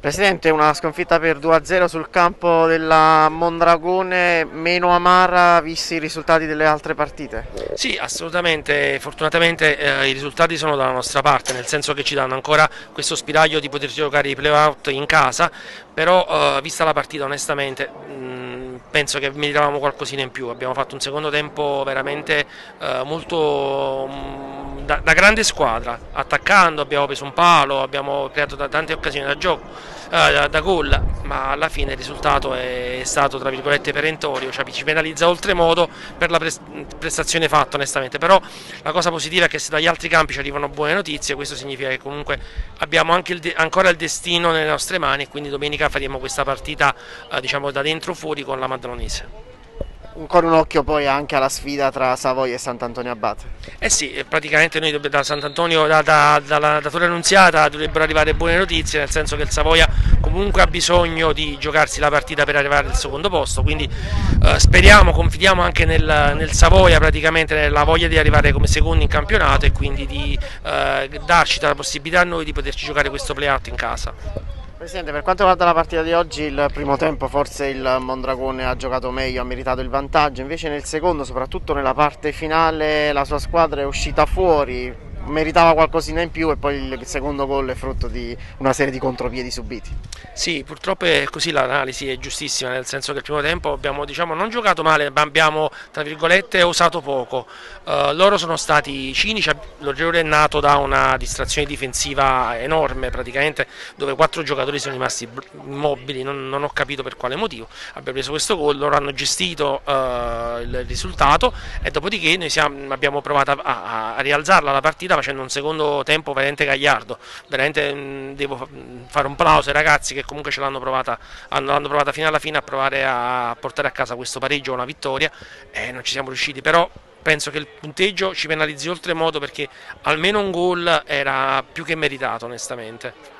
Presidente, una sconfitta per 2-0 sul campo della Mondragone, meno amara visti i risultati delle altre partite? Sì, assolutamente, fortunatamente i risultati sono dalla nostra parte, nel senso che ci danno ancora questo spiraglio di poter giocare i playout in casa, però vista la partita onestamente penso che meritavamo qualcosina in più, abbiamo fatto un secondo tempo veramente molto da grande squadra, attaccando, abbiamo preso un palo, abbiamo creato tante occasioni da gioco, da gol, ma alla fine il risultato è stato tra virgolette perentorio, cioè ci penalizza oltremodo per la prestazione fatta onestamente, però la cosa positiva è che se dagli altri campi ci arrivano buone notizie, questo significa che comunque abbiamo anche ancora il destino nelle nostre mani e quindi domenica faremo questa partita diciamo da dentro fuori con la Madronese. Con un occhio poi anche alla sfida tra Savoia e Sant'Antonio Abate. Eh sì, praticamente noi da Sant'Antonio, da Torre Annunziata dovrebbero arrivare buone notizie, nel senso che il Savoia comunque ha bisogno di giocarsi la partita per arrivare al secondo posto, quindi speriamo, confidiamo anche nel Savoia, praticamente nella voglia di arrivare come secondi in campionato e quindi di darci la possibilità a noi di poterci giocare questo play-out in casa. Presidente, per quanto riguarda la partita di oggi, il primo tempo forse il Mondragone ha giocato meglio, ha meritato il vantaggio, invece nel secondo, soprattutto nella parte finale, la sua squadra è uscita fuori, meritava qualcosina in più e poi il secondo gol è frutto di una serie di contropiedi subiti. Sì, purtroppo è così, l'analisi è giustissima, nel senso che il primo tempo abbiamo diciamo, non giocato male, ma abbiamo tra virgolette osato poco. Loro sono stati cinici, l'errore è nato da una distrazione difensiva enorme, praticamente dove 4 giocatori sono rimasti immobili, non ho capito per quale motivo. Abbiamo preso questo gol, loro hanno gestito il risultato e dopodiché noi abbiamo provato a rialzarla la partita facendo un secondo tempo veramente gagliardo. Veramente devo fare un plauso ai ragazzi che comunque ce l'hanno provata fino alla fine a provare a portare a casa questo pareggio o una vittoria e non ci siamo riusciti, però penso che il punteggio ci penalizzi oltremodo perché almeno un gol era più che meritato onestamente.